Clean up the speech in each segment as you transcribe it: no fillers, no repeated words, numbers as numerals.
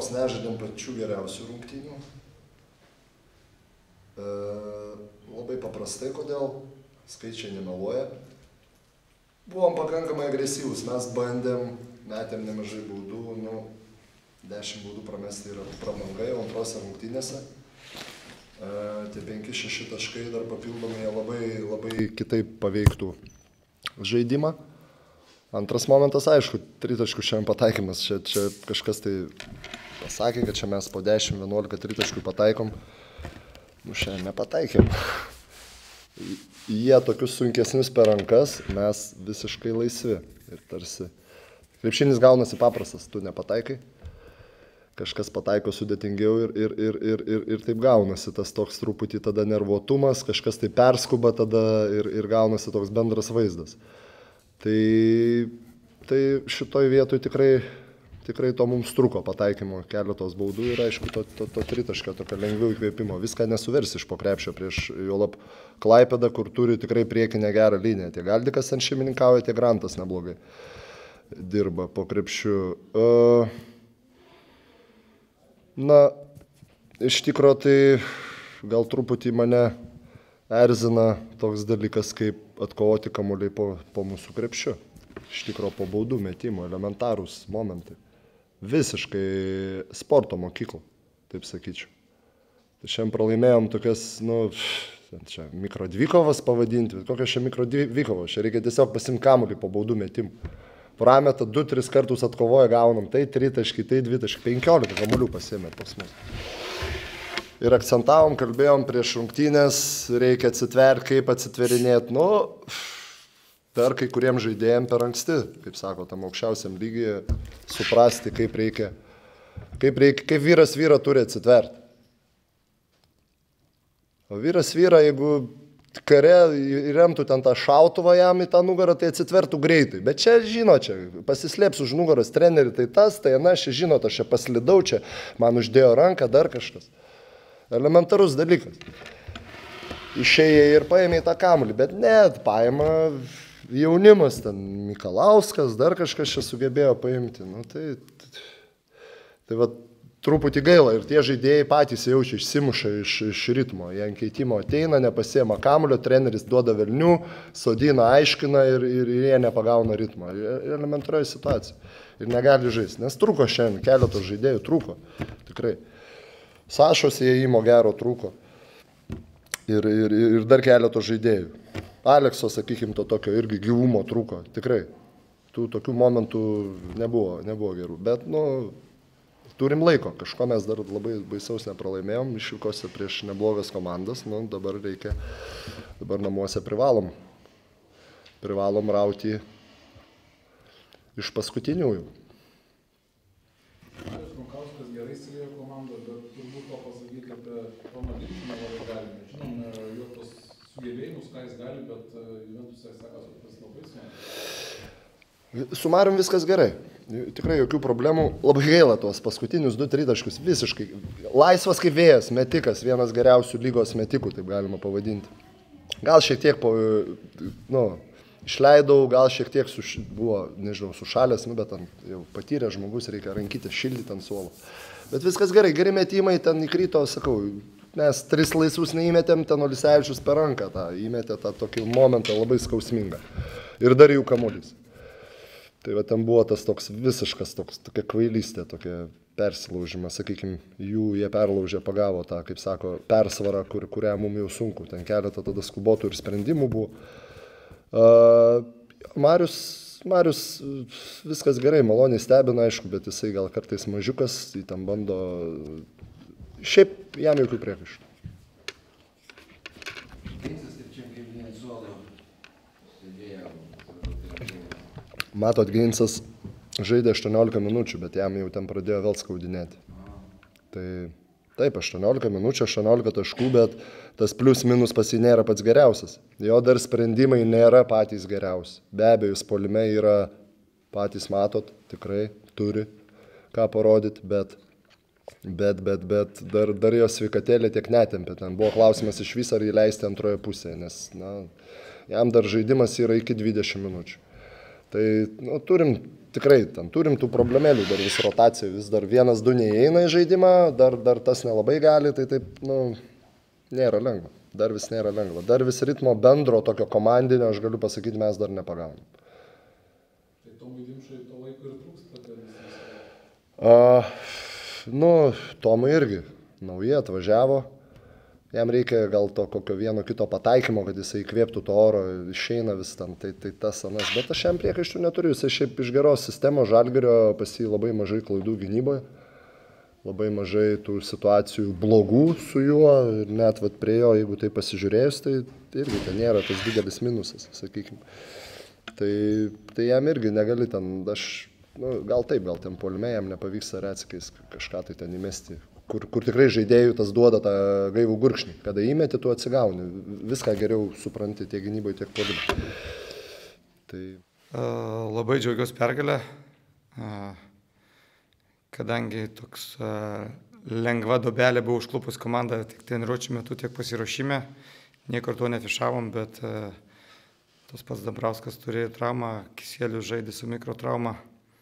katastrofos, nežaidėm pačių geriausių rungtynių. Labai paprastai, kodėl, skaičiai nemeluoja. Buvom pakankamai agresyvus, mes bandėm, metėm nemažai baudų, 10 baudų pramesti yra prabanga jau antrose rungtynėse. Tie 5-6 taškai dar papildomai jie labai kitaip paveiktų žaidimą. Antras momentas, aišku, 3 taškų šiandien pataikymas. Čia kažkas tai pasakė, kad čia mes po 10-11 3 taškų pataikom. Šiandien nepataikėm. Jie tokius sunkesnius per rankas, mes visiškai laisvi. Ir tarsi krepšinis gaunasi paprastas, tu nepataikai. Kažkas pataiko sudėtingiau ir taip gaunasi tas toks truputį tada nervuotumas, kažkas tai perskuba tada ir gaunasi toks bendras vaizdas. Tai šitoj vietoj tikrai to mums truko pataikymo keletos baudų ir aišku to tritaškio tokio lengviau įkvėpimo. Viską nesuversi iš po krepšio prieš juolab Klaipėdą, kur turi tikrai priekinę gerą liniją. Tiek Galdikas ten šeimininkauja, tiek Grantas neblogai dirba po krepšiu. Iš tikro tai gal truputį mane erzina toks dalykas, kaip atkovoti kamuoliai po mūsų krepšiu. Iš tikro po baudų metimo, elementarūs momentai. Visiškai sporto mokyklą, taip sakyčiau. Tai šiandien pralaimėjom tokias, čia mikrodvikovas pavadinti, kokios čia mikrodvikovos, čia reikia tiesiog pasimti kamuolį po baudų metimų. Prameta 2-3 kartus atkovoja, gaunam, tai 3 taškai, tai 2 taškai, 15 kamuolių pasiėmė pas mus. Ir akcentavom, kalbėjom prieš rungtynės, reikia atsitverti, kaip atsitverinėti, dar kai kuriems žaidėjams per anksti, kaip sako, tam aukščiausiam lygyje, suprasti, kaip vyras vyrą turi atsitverti. O vyras vyrą, jeigu kare įremtų ten tą šautuvą jam į tą nugarą, tai atsitvertų greitai. Bet čia, pasislėps už nugaros trenerį, tai tas, tai aš čia paslidau, čia man uždėjo ranką, dar kažkas. Elementarus dalykas. Išėjai ir paėmė tą kamuolį, bet net paėmė jaunimas, ten Mikalauskas, dar kažkas čia sugebėjo paimti. Tai va, truputį gaila ir tie žaidėjai patys jaučia, išsimuša iš ritmo. Jie ant keitimo ateina, nepasiema kamuolio, treneris duoda velnių, sodina, aiškina ir jie nepagauna ritmo. Elementarioji situacija. Ir negali žaisti, nes trūko šiandien, keletos žaidėjų trūko. Tikrai. Sašos įėjimo gero trūko. Ir dar keletos žaidėjų. Alekso, sakykime, to tokio irgi gyvumo trūko, tikrai. Tų tokių momentų nebuvo gerų, bet, turim laiko, kažko mes dar labai baisaus nepralaimėjom, išvykose prieš neblogas komandas, dabar namuose privalom rauti iš paskutiniųjų. Marius Runkauskas gerai įsiliejo komandą, bet turbūt to pasakyti apie Tomą Dimšiną labai galime. Žinome jo tos sugebėjimus, ką jis gali, bet Juventusai sako, tas labai sunku. Su Marium viskas gerai. Tikrai jokių problemų. Labai gaila tuos paskutinius 2-3 taškus. Visiškai laisvas kaip vėjas, metikas, vienas geriausių lygos metikų, taip galima pavadinti. Gal šiek tiek išleidau, gal šiek tiek buvo, sušalęs, bet jau patyrė žmogus, reikia rankytę šildyti ant suolo. Bet viskas gerai, geri metimai, ten įkrito, sakau, mes 3 laisvus neįmetėm, ten Olisevičius per ranką įmetė tą tokį momentą labai skausmingą. Ir dar jų kamuolys. Tai va, ten buvo tas toks visiškas, tokia kvailystė, tokia persilaužimas, sakykime, jie perlaužė, pagavo tą, kaip sako, persvarą, kurią mums jau sunku. Ten keletą tada skubotų ir sprendimų buvo. Marius viskas gerai, maloniai stebina, aišku, bet jisai gal kartais mažiukas, jį tam bando, šiaip jam jokių priekaištų. Matot, Geinsas žaidė 18 minučių, bet jam jau ten pradėjo vėl skaudinėti. Tai taip, 18 minučių, 18 taškų, bet tas plius minus pas jį nėra pats geriausias. Jo dar sprendimai nėra patys geriausi. Be abejo, jis puolime yra, patys matot, tikrai turi ką parodyti, bet dar jo sveikatėlė tiek netempė. Ten buvo klausimas iš vis, ar jį leisti antroje pusėje, nes jam dar žaidimas yra iki 20 minučių. Tai turim tų problemėlių, dar vis rotacija, vis dar 1-2 neįeina į žaidimą, dar tas nelabai gali, tai taip, nėra lengva. Dar vis nėra lengva. Dar vis ritmo bendro tokio komandinio, aš galiu pasakyti, mes dar nepagaunam. Tai Tomui Dimšai to laiko ir trūksta, kad Tomui irgi. Nauji atvažiavo. Jam reikia gal to kokio vieno kito pataikymo, kad jisai įkvėptų to oro, išeina vis ten, tai tas anas. Bet aš jam priekaištų neturiu, jisai šiaip iš geros sistemos Žalgirio, pas jį labai mažai klaidų gynyboje, labai mažai tų situacijų blogų su juo, ir net prie jo, jeigu tai pasižiūrėjus, tai irgi ten nėra tas didelis minusas, sakykime. Tai jam irgi negali ten, gal ten puolime jam nepavyksta retsykiais kažką tai ten įmesti. Kur tikrai žaidėjų tas duoda tą gaivų gurkšnį. Kada įmeti, tu atsigauni. Viską geriau supranti tiek gynyboje, tiek puolime. Labai džiaugiuosi pergalę, kadangi toks lengva dobelė buvo užklupus komanda tiek treniruočių metu, tiek pasiruošime. Niekur to nefišavom, bet tas pats Dambrauskas turėjo traumą, Kisielius žaidė su mikrotrauma.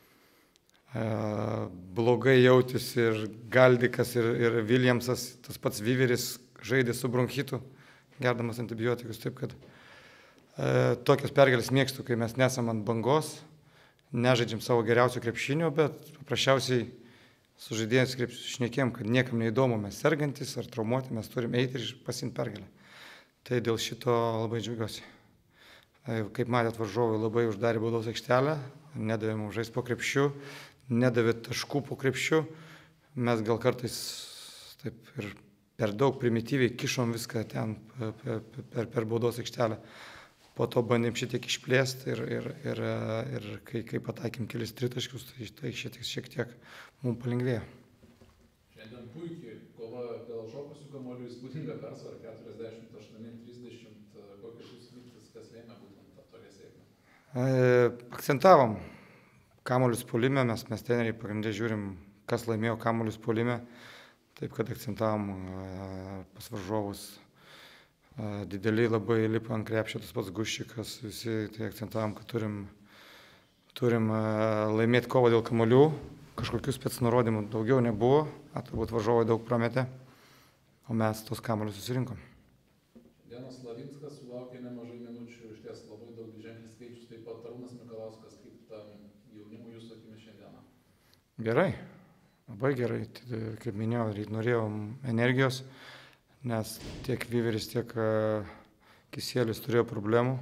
Blogai jautėsi ir Galdikas, ir Viljamsas, tas pats Vyveris žaidė su bronchitu, gerdamas antibiotikus. Taip kad tokias pergalės mėgstu, kai mes nesam ant bangos, nežaidžiam savo geriausio krepšinio, bet paprasčiausiai su žaidėjais šnekėjom, kad niekam neįdomu, mes sergantis ar traumuoti, mes turim eiti ir pasiimti pergalę. Tai dėl šito labai džiaugiuosi. Kaip matėt, varžovai labai uždarė baudos aikštelę, nedavė mums žaisti po krepšiu, nedavė taškų po krepšiu. Mes gal kartais taip ir per daug primityviai kišom viską ten per baudos aikštelę. Po to bandėm šitiek išplėsti ir kai pataikėm kelis tritaškius, tai šiek tiek mums palengvėjo. Šiandien puikiai kova dėl šokusių kamuolių, įspūdinga persvara 48-30. Kokios jūsų mintis, kas lėmė būtent tą tokią sėkmę? Akcentavom kamuolius puolime, mes treneriai pagrindė žiūrim, kas laimėjo kamuolius puolime, taip kad akcentavom pas varžovus. Dideliai labai lipa ant krepšio, tas pats Guščikas, visi tai akcentavom, kad turim laimėti kovą dėl kamuolių, kažkokių spec nurodymų daugiau nebuvo, turbūt varžovai daug prametė, o mes tos kamuolius susirinkom. Dienas Lavinskas sulaukė nemažai minučių, iš ties labai daug ženklis skaičius, taip pat Arūnas Mikalauskas, kaip tam jaunimui jūsų akimis šiandieną. Gerai, labai gerai, kaip minėjau, norėjom energijos, nes tiek Vyveris, tiek Kisielius turėjo problemų.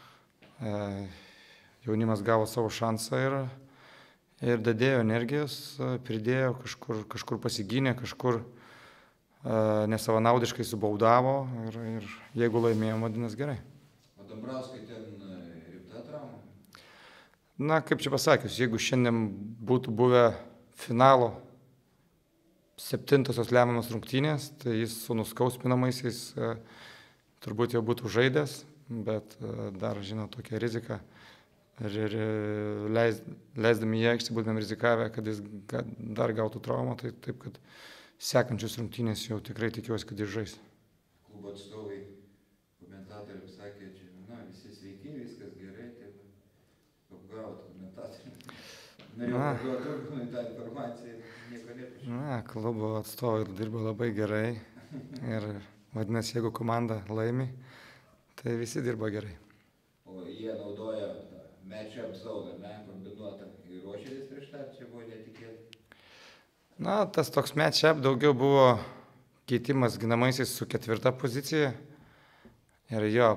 Jaunimas gavo savo šansą ir dadėjo energijos, pridėjo, kažkur pasigynė, kažkur nesavanaudiškai subaudavo ir jeigu laimėjom, vadinasi gerai. O Dambrauskai ten rimta trauma? Na, kaip čia pasakius, jeigu šiandien būtų buvę finalo 7-osios lemiamos rungtynės, tai jis su nuskausminamaisiais turbūt jau būtų žaidęs, bet dar, žinot, tokia rizika. Ir leisdami į aikštę būtumėm rizikavę, kad jis dar gautų traumą, tai taip, kad sekančius rungtynės jau tikrai tikiuosi, kad jis žais. Klubo atstovai, komentatoriai sakė, čia, visi sveiki, viskas gerai, taip, apgauti komentatoriai. Norėjau apgauti tą informaciją, nieko nepažiūrėjau. Klubo atstovai dirba labai gerai ir vadinasi, jeigu komanda laimi, tai visi dirba gerai. O jie naudoja match-up zone, kombinuotą ir ruošėlis prieš tą, čia buvo netikėta. Tas toks match-up daugiau buvo keitimas ginamaisiais su 4. pozicija ir jo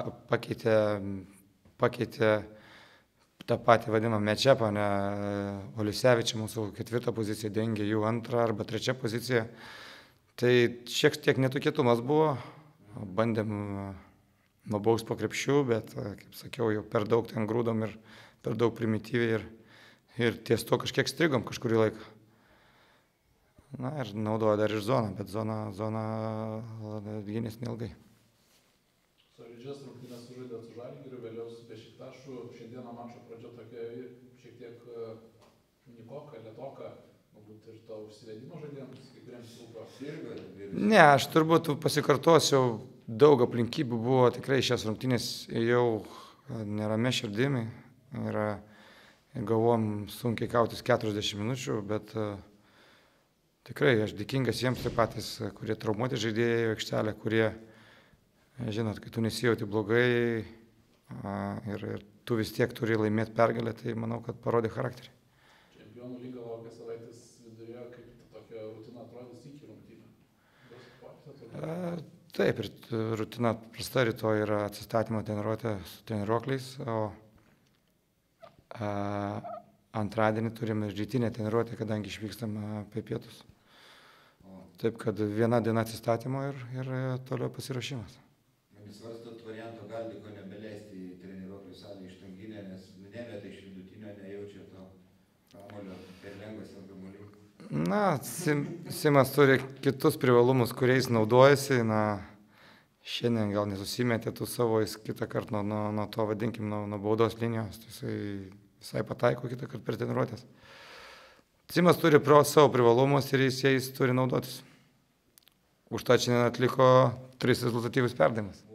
pakeitė tą patį vadinamą match-upą, ne Olisevičių mūsų 4. poziciją dengė jų 2. arba 3. poziciją. Tai šiek tiek netikėtumas buvo, bandėm nubaust po krepšių, bet, kaip sakiau, jau per daug ten grūdom ir per daug primityviai ir ties to kažkiek strigom kažkurį laiką. Ir naudojo dar ir zoną, bet zona gynės neilgai. Solidžias rungtynes sužaidėt su Žalgiriu, vėliau su Bešiktašu. Šiandieną mačo pradžia tokia šiek tiek nikoka, lėtoka, galbūt ir to užsivedimo žaidėjams, kai kuriems trūko. Ne, aš turbūt pasikartosiu, daug aplinkybių buvo, tikrai šias rungtynės ėjau nerame širdimi ir galvom sunkiai kautis 40 minučių, bet tikrai aš dėkingas jiems taip patys, kurie traumuoti žaidėjai aikštelę, kurie, žinot, kai tu nesijauti blogai ir tu vis tiek turi laimėti pergalę, tai manau, kad parodė charakterį. Čempionų lyga laukia savaitės viduryje, kaip tokia rutina atrodys iki rungtynių. Taip, ir rutina prasta, rytoj yra atsistatymo treniruotė su treniruokliais, o antradienį turime rytinę treniruotę, kadangi išvykstam apie pietus. Taip, kad viena diena atsistatymo ir toliau pasiruošimas. Nesvarstot varianto Galdiko nebeleisti į treniruoklių salę iš Tanginę, nes nemeta iš vidutinio, nejaučia to kamuolio per lengvas jau kamuolį. Na, Simas turi kitus privalumus, kuriais naudojasi. Šiandien gal nesusimetė tų savo, jis kitą kartą nuo to, vadinkim, nuo baudos linijos. Jisai visai pataiko kitą kartą per treniruotės. Simas turi savo privalumus ir jais turi naudotis. Užtat šiandien atliko 3 rezultatyvius perdavimus.